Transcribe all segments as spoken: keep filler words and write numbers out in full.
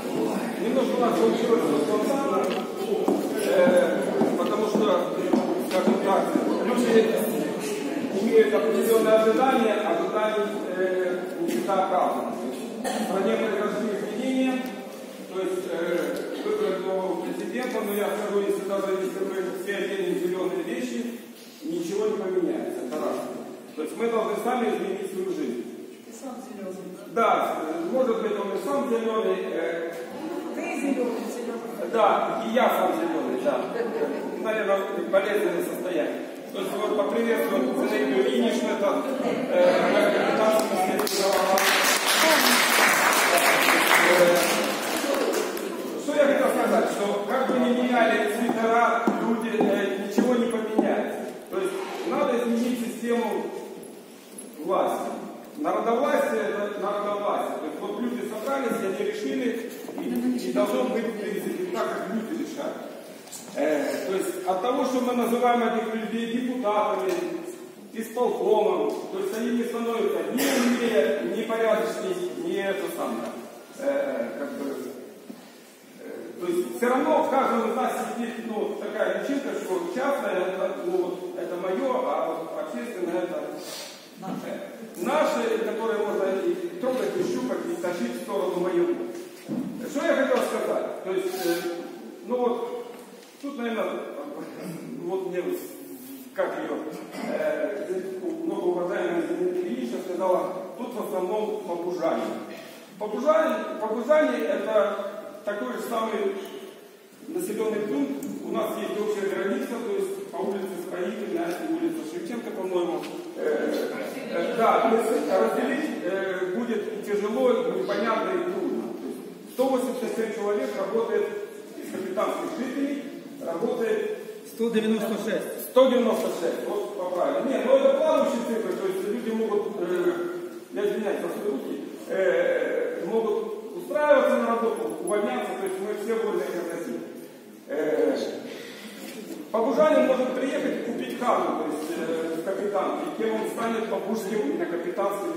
Немножко у нас получилось спонтанно, э, потому что, скажем так, люди имеют определенные ожидания, ожидания э, не всегда оправданы. В стране произошли изменения, то есть э, выбрали нового президента, но я скажу, если даже если мы все оденем зеленые вещи, ничего не поменяется, это раз. То есть мы должны сами изменить свою жизнь. Ты сам зеленый. Да, может быть, он и сам зеленый. Э, Ты зеленый, зеленый. Да, и я сам зеленый, да. Наверное, болезненное состояние. То есть вот поприветствуем Зинаиду Ильиничну, это капитанский министр. Что я хотел сказать, что как бы ни меняли свитера, люди, э, ничего не поменяется. То есть надо изменить систему власти. Народовластие – это народовластие. То есть вот люди собрались, они решили, и, и должно быть президент, так как люди решают. Э, то есть от того, что мы называем этих людей депутатами, исполкомом, то есть они не становятся ни умнее, ни порядочнее, ни это самое. Э, как бы, э, то есть все равно в каждом из нас сидит ну, такая личинка, что частное это, ну, это мое, а вот общественное это наше. Наши, которые можно и трогать, и щупать, и тащить в сторону моего. Что я хотел сказать? То есть, э, ну вот, тут, наверное, вот мне, как ее, э, многоуважаемая Зинаида Ильинична сказала, тут в основном побужание. Побужание, побужание это такой же самый населенный пункт. У нас есть общая граница, то есть по улице Строительная, улица Шевченко, по-моему. Э, э, да, разделить э, будет тяжело, непонятно и трудно. сто восемьдесят семь человек работает из капитанских жителей, работает сто девяносто шесть. сто девяносто шесть, вот поправили. Нет, но это плавающие цифры, то есть люди могут, э, я извиняюсь, за свои руки, э, могут устраиваться на работу, увольняться, то есть мы все вольные казаки. Э, Побужанин может приехать и купить хату, то есть э, капитан, и кем он станет побуждем на капитанском,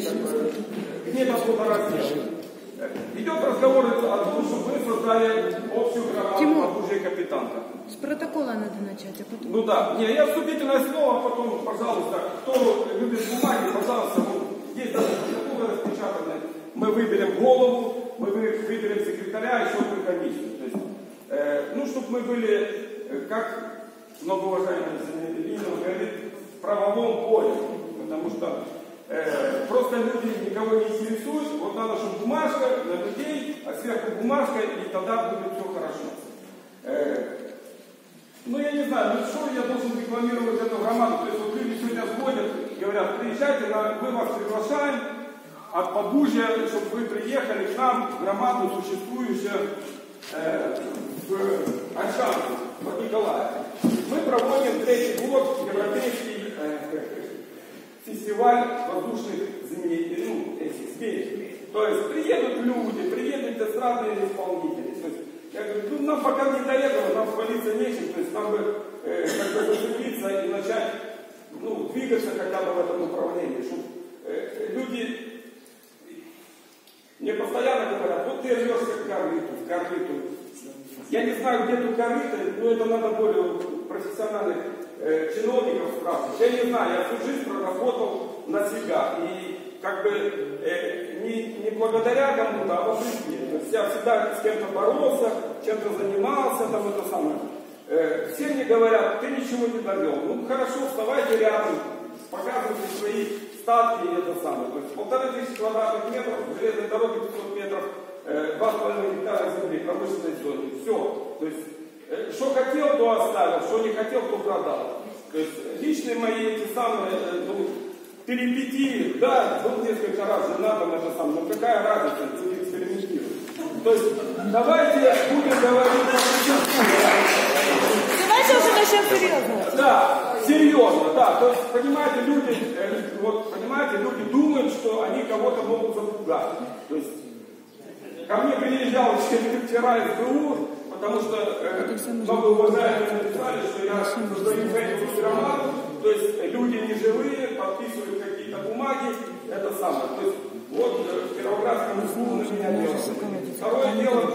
где это плодораздел. Идет разговор о том, что мы создали общую громаду побужия капитанка. С протокола надо начать, а потом... Ну да, не, я вступительное слово, а потом, пожалуйста, кто любит бумаги, пожалуйста, вот, есть даже протоколы распечатанные, мы выберем голову, мы выберем секретаря, еще одну комиссию. То есть, э, ну, чтобы мы были, как многоуважаемый Зинаида Ильинична говорит, в правовом поле, потому что э, просто люди никого не интересуют, вот надо, чтобы бумажка на людей, а сверху бумажка, и тогда будет все хорошо. Э, Ну, я не знаю, ну что я должен рекламировать эту громаду? То есть вот люди сегодня сходят, говорят, приезжайте, мы вас приглашаем от побужья, чтобы вы приехали к нам в громаду, существующую э, в Ольшанке, под Николаеве. Мы проводим третий год европейский э, фестиваль воздушных змей, ну, этих змей. То есть приедут люди, приедут эстрадные исполнители. То есть, я говорю, ну нам пока не до этого, нам хвалиться нечем, то есть нам бы э, как бы зацепиться и начать ну, двигаться хотя бы в этом направлении, чтобы э, люди мне постоянно говорят, вот ты рвешься к корыту, в корыту. Я не знаю, где тут корыто, но это надо более профессиональных э, чиновников спрашивать. Я не знаю, я всю жизнь проработал на себя. И как бы э, не, не благодаря кому-то, а по жизни. То есть я всегда с кем-то боролся, чем-то занимался, там это самое. Э, все мне говорят, ты ничего не довел. Ну хорошо, вставайте рядом, показывайте свои статки и это самое. То есть полторы тысячи квадратных метров, железной дороги пятьсот метров, два с половиной гектара земли, промышленной зоне. Все. То есть, э, что хотел, то оставил, что не хотел, то продал. То есть, личные мои эти самые, э, ну, перипетии, да, был несколько раз женатым, это самое, но какая разница, люди экспериментируют. То есть, давайте будем говорить по существу. Давайте уже начнем серьезно. Да, серьезно, да. То есть, понимаете, люди, э, вот, понимаете, люди думают, что они кого-то могут запугать. То есть, ко мне приезжал вчера из ГУ, потому что э, многоуважаемые написали, что я создаю эту громаду, то есть люди не живые, подписывают какие-то бумаги, это самое. То есть вот э, в Кировоградском СУ на меня дело. Второе дело,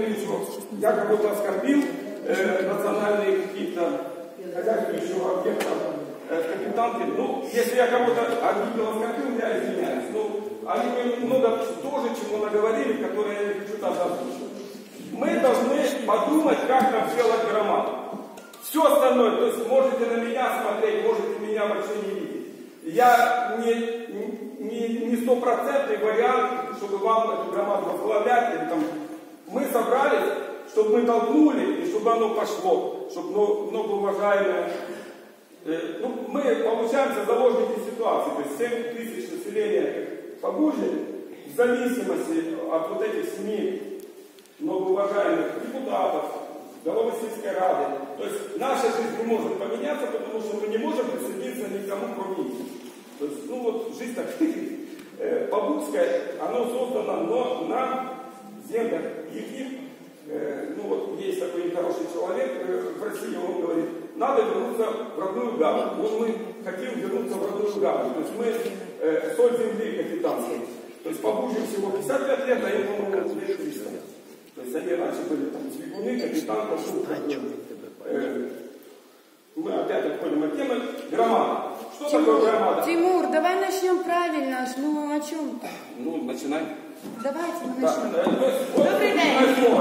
говорили, что я кого-то оскорбил, э, национальные какие-то хозяйствующего объекта э, капитанки. Ну, если я кого-то обидел, оскорбил, я извиняюсь. Ну, они мне много тоже чего наговорили, которые я не хочу там озвучивать. Мы должны подумать, как нам сделать громаду. Все остальное, то есть можете на меня смотреть, можете меня вообще не видеть. Я не, не, не стопроцентный вариант, чтобы вам эту громаду возглавлять. Или там. Мы собрались, чтобы мы толкнули, и чтобы оно пошло, чтобы ну, многоуважаемые... Э, ну, мы получаемся заложники ситуации, то есть семь тысяч населения Побужья, в зависимости от вот этих семи многоуважаемых депутатов, головы сельской рады. То есть наша жизнь не может поменяться, потому что мы не можем присоединиться никому, кроме них. То есть, ну вот, жизнь так э, Побудская, оно создано но на землях их. Э, ну вот, есть такой нехороший человек э, в России, он говорит, надо вернуться в родную гавань. Вот мы хотим вернуться в родную гавань. То есть мы э, соль земли капитанской. То есть Побужье всего пятьдесят пять лет, а им, по-моему, триста. То есть они раньше были там свекуны, капитан, пошел. Э, мы опять отходим от темы. Громада. Что Тимур, такое громада? Тимур, давай начнем правильно. Ну, о чем-то. Ну, начинай. Давайте мы Да, начнем. э, то есть, вот, Добрый день.